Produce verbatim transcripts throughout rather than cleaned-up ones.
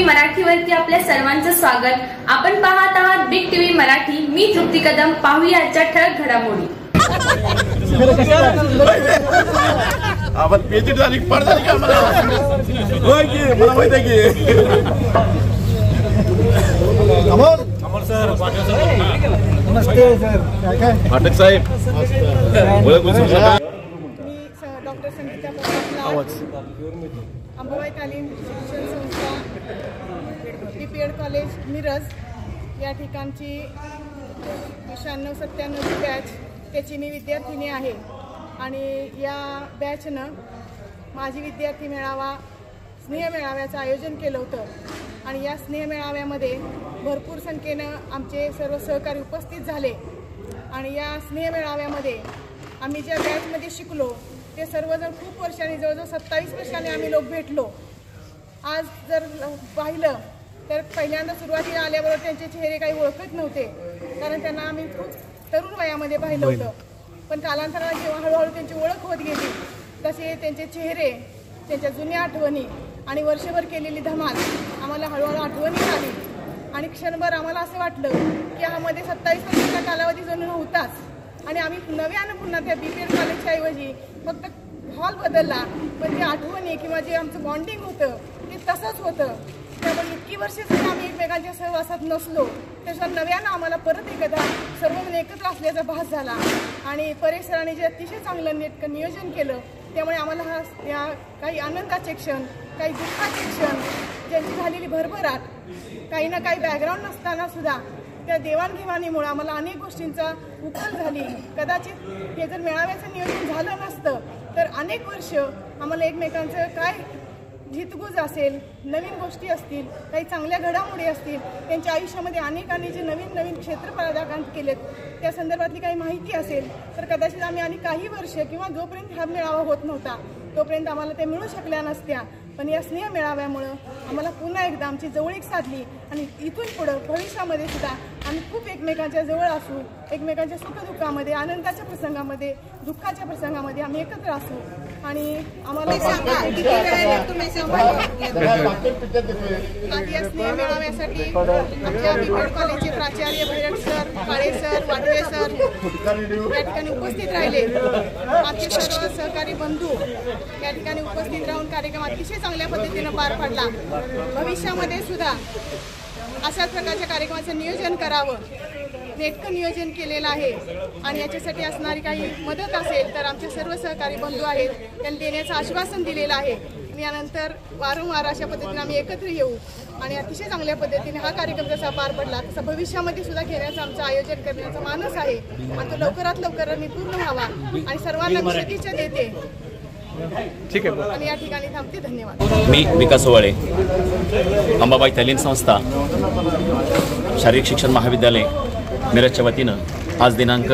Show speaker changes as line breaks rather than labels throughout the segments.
मराठीवरती आपल्या सर्वांचं स्वागत। आपण पाहत आहात बिग टीव्ही मराठी। मी तृप्ती कदम। पाहूया आजच्या ठळक घडामोडी।
आपण पेची झाली पडझाली का मला होय की मला माहित आहे की अमोल अमोल सर नमस्ते सर काय काय फाटक साहेब ओळख बोलू शकता?
मी डॉक्टर संगीता प्रसाद अंबाबाई तालीम शिक्षण संस्था डीपीएड कॉलेज मिरज या ठिकाणची शहाण्णव सत्त्याण्णवची बॅच त्याची मी विद्यार्थिनी आहे आणि या बॅचनं माझी विद्यार्थी मेळावा स्नेह मेळाव्याचं आयोजन केलं होतं आणि या स्नेह मेळाव्यामध्ये भरपूर संख्येनं आमचे सर्व सहकारी उपस्थित झाले आणि या स्नेह मेळाव्यामध्ये आम्ही ज्या बॅचमध्ये शिकलो ते सर्वजण खूप वर्षांनी जवळजवळ सत्तावीस वर्षांनी आम्ही लोक भेटलो। आज जर पाहिलं तर पहिल्यांदा सुरुवातीला आल्याबरोबर त्यांचे चेहरे काही ओळखत नव्हते कारण त्यांना आम्ही खूप तरुण वयामध्ये पाहिलं होतं, पण कालांतराने जेव्हा हळूहळू त्यांची ओळख होत गेली तसे त्यांचे चेहरे, त्यांच्या जुन्या आठवणी आणि वर्षभर केलेली धमाल आम्हाला हळूहळू आठवणी आली आणि क्षणभर आम्हाला असं वाटलं की यामध्ये सत्तावीस वर्षाचा कालावधी जणू नव्हताच आणि आम्ही नव्यानं पुन्हा त्या बीपीएड कॉलेजच्या ऐवजी फक्त हॉल बदलला, पण ती आठवणी किंवा जे आमचं बॉन्डिंग होतं ते तसंच होतं। त्यामुळे इतकी वर्षे सुद्धा आम्ही एकमेकांच्या सहवासात नसलो त्याच्यावर नव्यानं आम्हाला परत एकदा सर्वजण एकत्र असल्याचा भास झाला आणि परेश सरांनी जे अतिशय चांगलं नेटकं नियोजन केलं त्यामुळे आम्हाला हा या काही आनंदाचे क्षण, काही दुःखाचे क्षण, ज्यांची झालेली भरभराट, काही ना काही बॅकग्राऊंड नसताना सुद्धा त्या देवाणघेवाणीमुळे आम्हाला अनेक गोष्टींचा उकल झाली। कदाचित हे जर मेळाव्याचं नियोजन झालं नसतं तर अनेक वर्ष आम्हाला एकमेकांचं काय हितगुज असेल, नवीन गोष्टी असतील, काही चांगल्या घडामोडी असतील, त्यांच्या आयुष्यामध्ये अनेकांनी जे नवीन नवीन क्षेत्र पदार्पण केलेत त्या संदर्भातली काही माहिती असेल तर कदाचित आम्ही आणि काही वर्ष किंवा जोपर्यंत हा मेळावा होत नव्हता तोपर्यंत आम्हाला ते मिळू शकल्या नसत्या, पण या स्नेह मेळाव्यामुळं आम्हाला पुन्हा एकदा आमची जवळीक साधली आणि इथून पुढं भविष्यामध्ये सुद्धा आम्ही खूप एकमेकांच्या जवळ असू, एकमेकांच्या सुखदुःखामध्ये, आनंदाच्या प्रसंगामध्ये, दुःखाच्या प्रसंगामध्ये आम्ही एकत्र असू आणि आम्हाला आज या स्नेह मेळाव्यासाठी आमच्या बीपीएड कॉलेजचे प्राचार्य Bhairat sir, Kale sir, Watve sir या ठिकाणी उपस्थित राहिले। आमचे सर्व सहकारी बंधू या ठिकाणी उपस्थित राहून कार्यक्रम अतिशय चांगल्या पद्धतीने पार पाडला। भविष्यामध्ये सुद्धा अशाच प्रकारच्या कार्यक्रमाचं नियोजन करावं, नेटकं नियोजन केलेलं आहे आणि याच्यासाठी असणारी काही मदत असेल तर आमचे सर्व सहकारी बंधू आहेत त्यांनी देण्याचं आश्वासन दिलेलं आहे आणि यानंतर वारंवार अशा पद्धतीने आम्ही एकत्र येऊ आणि अतिशय चांगल्या पद्धतीने हा कार्यक्रम जसा पार पडला तसा भविष्यामध्ये सुद्धा घेण्याचं आमचं आयोजन करण्याचा मानस आहे आणि तो लवकरात लवकर पूर्ण व्हावा आणि सर्वांना मी शुभेच्छा देते।
ठीक आहे
आणि या ठिकाणी थांबते। धन्यवाद।
मी विकास ओवाळे, अंबाबाई तालीम संस्था शारीरिक शिक्षण महाविद्यालय मिरजच्या वतीनं आज दिनांक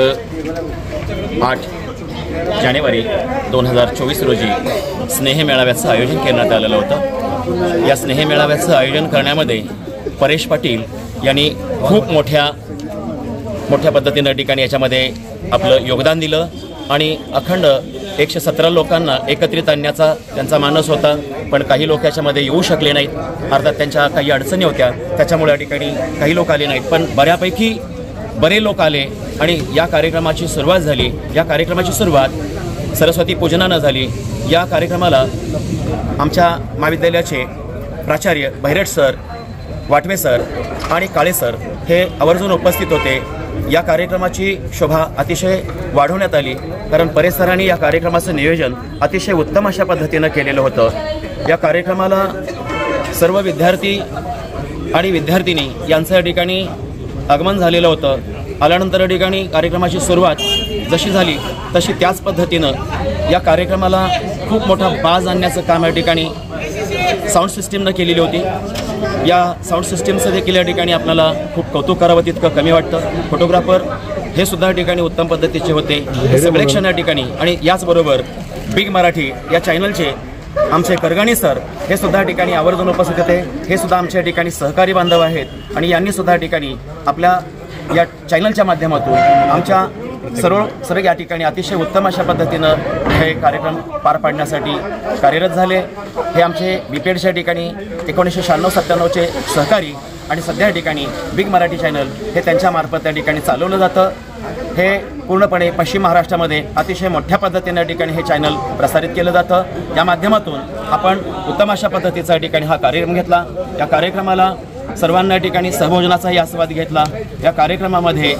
आठ जानेवारी दोन हजार चोवीस रोजी स्नेह मेळाव्याचं आयोजन करण्यात आलेलं होतं। या स्नेह मेळाव्याचं आयोजन करण्यामध्ये परेश पाटील यांनी खूप मोठ्या मोठ्या पद्धतीनं ठिकाणी याच्यामध्ये आपलं योगदान दिलं आणि अखंड एकशे सतरा लोकांना एकत्रित आणण्याचा त्यांचा मानस होता, पण काही लोक याच्यामध्ये येऊ शकले नाहीत। अर्थात त्यांच्या काही अडचणी होत्या त्याच्यामुळे या ठिकाणी काही लोक आले नाहीत, पण बऱ्यापैकी बरे लोक आले आणि या कार्यक्रमाची सुरुवात झाली। या कार्यक्रमाची सुरुवात सरस्वती पूजनानं झाली। या कार्यक्रमाला आमच्या महाविद्यालयाचे प्राचार्य भैरट सर, वाटवे सर आणि काळे सर हे आवर्जून उपस्थित होते। या कार्यक्रमाची शोभा अतिशय वाढवण्यात आली कारण परेश सरांनी या कार्यक्रमाचं नियोजन अतिशय उत्तम अशा पद्धतीनं केलेलं होतं। या कार्यक्रमाला सर्व विद्यार्थी आणि विद्यार्थिनी यांचं या ठिकाणी आगमन झालेलं होतं। आल्यानंतर या ठिकाणी कार्यक्रमाची सुरुवात जशी झाली तशी त्याच पद्धतीनं या कार्यक्रमाला खूप मोठा बाज आणण्याचं काम या ठिकाणी साऊंड सिस्टीमनं केलेली होती। या साऊंड सिस्टीमचं देखील या ठिकाणी आपल्याला खूप कौतुक करावं तितकं कमी वाटतं। फोटोग्राफर हे सुद्धा या ठिकाणी उत्तम पद्धतीचे होते, सगळे क्षण या ठिकाणी। आणि याचबरोबर बिग मराठी या चॅनलचे आमचे करगणी सर हे सुद्धा या ठिकाणी आवर्जून उपस्थित होते। हे सुद्धा आमच्या या ठिकाणी सहकारी बांधव आहेत आणि यांनी सुद्धा या ठिकाणी आपल्या या चॅनलच्या माध्यमातून आमच्या सर्व सर्व या ठिकाणी अतिशय उत्तम अशा पद्धतीनं हे कार्यक्रम पार पाडण्यासाठी कार्यरत झाले। हे आमचे बी पी एडच्या ठिकाणी एकोणीसशे शहाण्णव सत्त्याण्णवचे सहकारी आणि सध्या या ठिकाणी बिग मराठी चॅनल हे त्यांच्यामार्फत त्या ठिकाणी चालवलं जातं। हे पूर्णपणे पश्चिम महाराष्ट्रामध्ये अतिशय मोठ्या पद्धतीने या ठिकाणी हे चॅनल प्रसारित केलं जातं। या माध्यमातून आपण उत्तम अशा पद्धतीचा या ठिकाणी हा कार्यक्रम घेतला। या कार्यक्रमाला सर्वांना या ठिकाणी सहभोजनाचाही आस्वाद घेतला। या कार्यक्रमामध्ये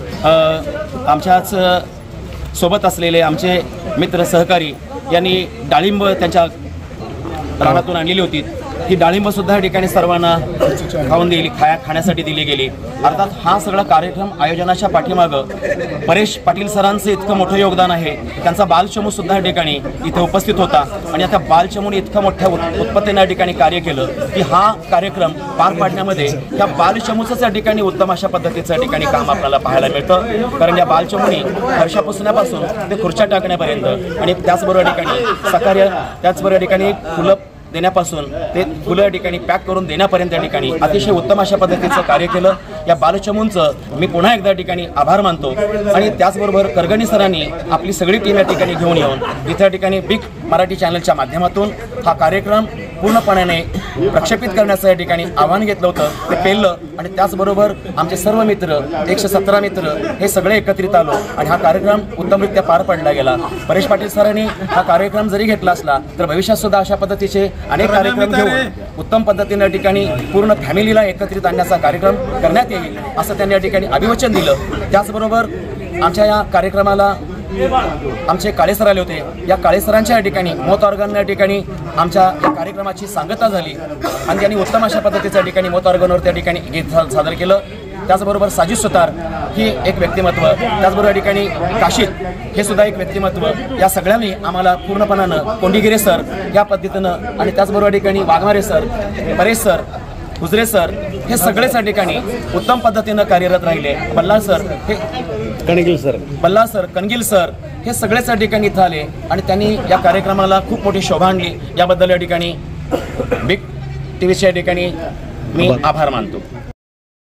आमच्याच सोबत असलेले आमचे मित्र सहकारी यांनी डाळिंब त्यांच्या रानातून आणलेली होती। ही डाळिंबसुद्धा या ठिकाणी सर्वांना खाऊन दिली खाया खाण्यासाठी दिली गेली। अर्थात हा सगळा कार्यक्रम आयोजनाच्या पाठीमागं परेश पाटील सरांचं इतकं मोठं योगदान आहे। त्यांचा बालचमूसुद्धा या ठिकाणी इथे उपस्थित होता आणि आता बालचमूने इतकं मोठ्या उत्पत्तीने या ठिकाणी कार्य केलं की हा कार्यक्रम पार पाडण्यामध्ये त्या बालचमूचंच या ठिकाणी उत्तम अशा पद्धतीचं या ठिकाणी काम आपल्याला पाहायला मिळतं। कारण या बालचमूने फरशा पुसण्यापासून ते खुर्च्या टाकण्यापर्यंत आणि त्याचबरोबर या ठिकाणी सकार्य त्याचबरोबर या ठिकाणी फुलं देण्यापासून ते फुलं या ठिकाणी पॅक करून देण्यापर्यंत या ठिकाणी अतिशय उत्तम अशा पद्धतीचं कार्य केलं। या बालचमूंचं मी पुन्हा एकदा ठिकाणी आभार मानतो आणि त्याचबरोबर करगणी सरांनी आपली सगळी टीम या ठिकाणी घेऊन येऊन इथे या ठिकाणी बिग मराठी चॅनलच्या माध्यमातून हा कार्यक्रम पूर्णपणे प्रक्षेपित करण्याचं या ठिकाणी आव्हान घेतलं होतं, ते पेललं आणि त्याचबरोबर आमचे सर्व मित्र एकशे सतरा मित्र हे सगळे एकत्रित आलो आणि हा कार्यक्रम उत्तमरित्या पार पाडला गेला। परेश पाटील सरांनी हा कार्यक्रम जरी घेतला असला तर भविष्यात सुद्धा अशा पद्धतीचे अनेक कार्यक्रम घेऊन उत्तम पद्धतीने या ठिकाणी पूर्ण फॅमिलीला एकत्रित आणण्याचा कार्यक्रम करण्यात येईल असं त्यांनी या ठिकाणी अभिवचन दिलं। त्याचबरोबर आमच्या या कार्यक्रमाला आमचे काळे सर आले होते। या काळे सरांच्या या ठिकाणी मोत ऑर्गन या ठिकाणी आमच्या या कार्यक्रमाची सांगता झाली आणि त्यांनी उत्तम अशा पद्धतीच्या ठिकाणी मोत ऑर्गनवर त्या ठिकाणी गीत सादर केलं। त्याचबरोबर साजिद सुतार ही एक व्यक्तिमत्व, त्याचबरोबर या ठिकाणी काशीद हे सुद्धा एक व्यक्तिमत्व, या सगळ्यांनी आम्हाला पूर्णपणानं कोंडीगिरे सर या पद्धतीनं आणि त्याचबरोबर या ठिकाणी Waghmare sir, Paresh sir, Hujare sir हे सगळेच या ठिकाणी उत्तम पद्धतीनं कार्यरत राहिले। बल्लाळ सर हे Kangil sir Ballal sir Kangil sir हे सगळेच या ठिकाणी इथं आले आणि त्यांनी या कार्यक्रमाला खूप मोठी शोभा आणली। याबद्दल या ठिकाणी बिग टी व्हीच्या ठिकाणी मी आभार मानतो।